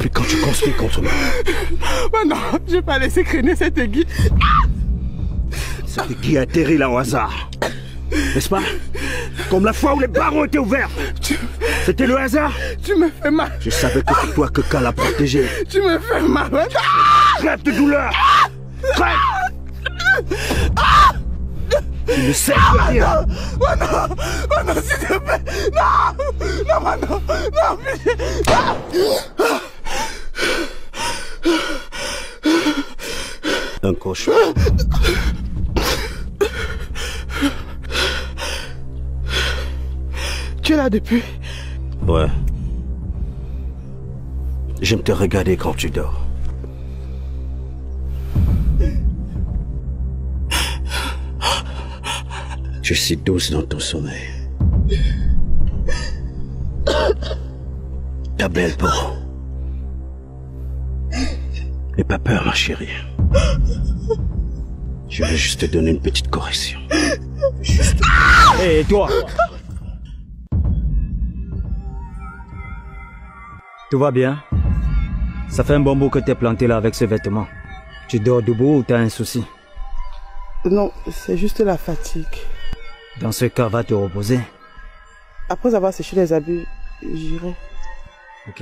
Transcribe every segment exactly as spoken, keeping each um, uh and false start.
Depuis quand tu conspires contre moi? Oh non, je vais pas laisser traîner cette aiguille. Cette aiguille a atterri là au hasard. N'est-ce pas? Comme la fois où les barreaux étaient ouverts. Tu... C'était le hasard? Tu me fais mal. Je savais que c'est toi que Cal l'a protégé. Tu me fais mal. Crève de douleur. Crève. Tu ne sais rien. Oh non, oh non, s'il te plaît. Non, non, non, non, pitié. Un cauchemar. Tu es là depuis? Ouais. J'aime te regarder quand tu dors. Je suis douce dans ton sommeil. Ta belle peau. N'aie pas peur, ma chérie. Je vais juste te donner une petite correction. Juste... Hé, hey, toi! Tout va bien? Ça fait un bon bout que t'es planté là avec ce vêtement. Tu dors debout ou t'as un souci? Non, c'est juste la fatigue. Dans ce cas, va te reposer. Après avoir séché les habits, j'irai. Ok.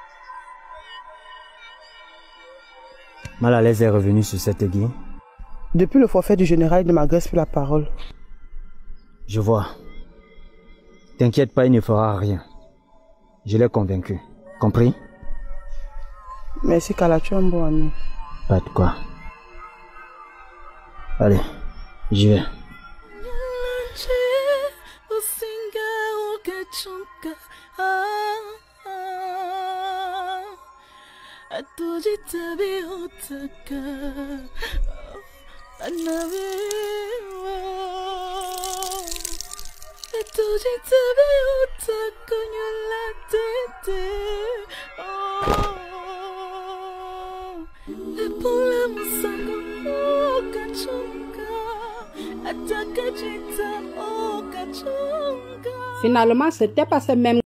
Mal à l'aise est revenu sur cette aiguille. Depuis le forfait du général, il ne m'agresse plus la parole. Je vois. T'inquiète pas, il ne fera rien. Je l'ai convaincu. Compris? Merci Kala, tu es un bon ami. Pas de quoi. Allez, j'y vais. Finalement, c'était pas ce même